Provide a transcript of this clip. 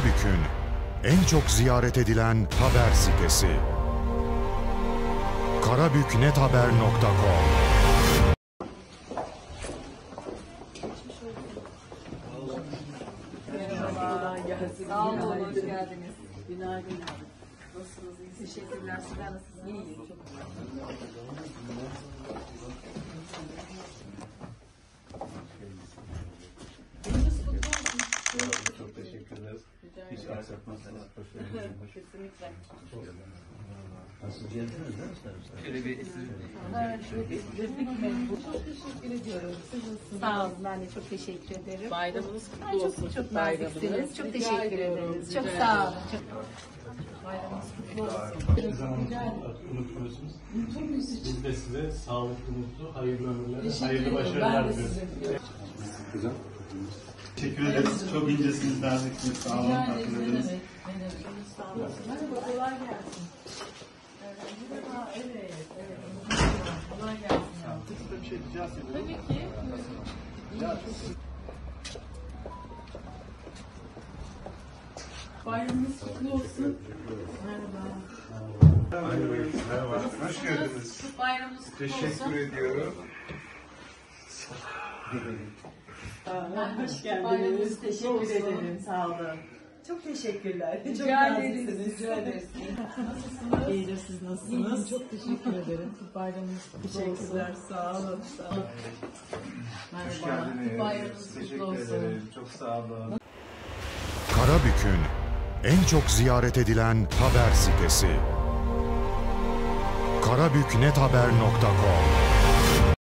Karabük'ün en çok ziyaret edilen haber sitesi. karabüknethaber.com. Sağ olun, hoş geldiniz. Günaydın. Nasılsınız? Teşekkürler. Sizler nasılsınız? İyiyim. Çok Çok teşekkür ederiz. Hiç aksatmazsanız. kesinlikle. Nasıl geldiniz değil mi sen? Şöyle bir çok teşekkür ediyorum. Sağ olun. Ben de çok teşekkür ederim. Bayramınız kutlu olsun. Çok naziksiniz. Çok teşekkür ederiz. Çok sağ olun. Bayramınız kutlu olsun. Bir zaman unutmuyorsunuz. Biz de size sağlıklı, mutlu, hayırlı ömürler, hayırlı başarılar diliyoruz. Güzel. Teşekkür ederiz. Çok incesiniz, naziksiniz. Sağ olun. Takdir ederiz. Sağ olun. Merhaba, kolay gelsin. Evet. Kolay gelsin. Size bir şey rica ediyorum. Tabii ki. Bayramınız kutlu olsun. Merhaba. Merhaba, hoş geldiniz. Bayramınız kutlu olsun. Teşekkür ediyorum. Hoş Bayramınız teşekkür ederim. Sağ olun. Çok teşekkürler. Çok Rica ederiz. naziksiniz. Rica ederiz. Nasılsınız? İyidir, siz nasılsınız? Çok teşekkür ederim. Bayramınız kutlu olsun. Teşekkürler, sağ olun. Sağ olun. Hoş Merhaba. geldiniz. Bayramınız kutlu Teşekkür olsun. ederim. Çok sağ olun. Karabük'ün en çok ziyaret edilen haber sitesi. karabüknethaber.com.